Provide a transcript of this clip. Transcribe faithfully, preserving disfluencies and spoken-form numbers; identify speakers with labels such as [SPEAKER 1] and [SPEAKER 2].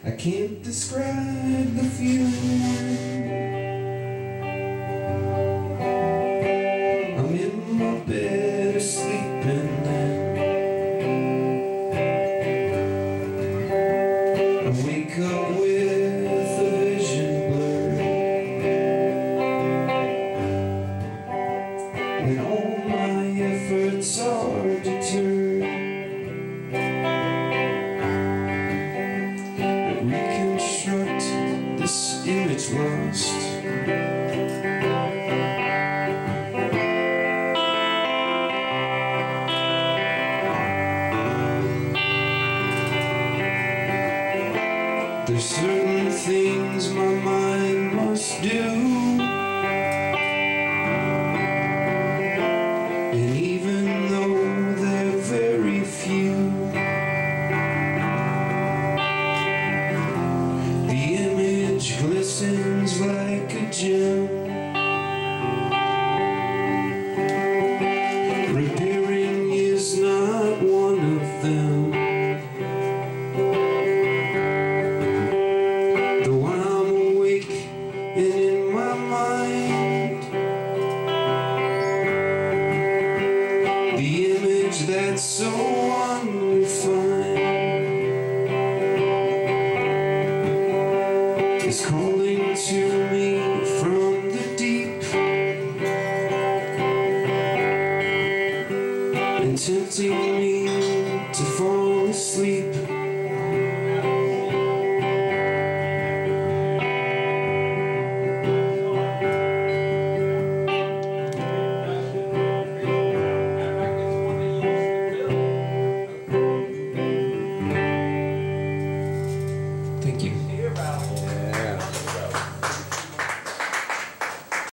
[SPEAKER 1] I can't describe the feeling. I'm in my bed asleep and then I wake up with a vision blurred, and all my efforts are deterred. Reconstruct this image lost. There's certain things my mind must do, and even though they're very few, the image glistens like a gem. Repairing is not one of them. Though I'm awake and in my mind, the image that's so unrefined, it's called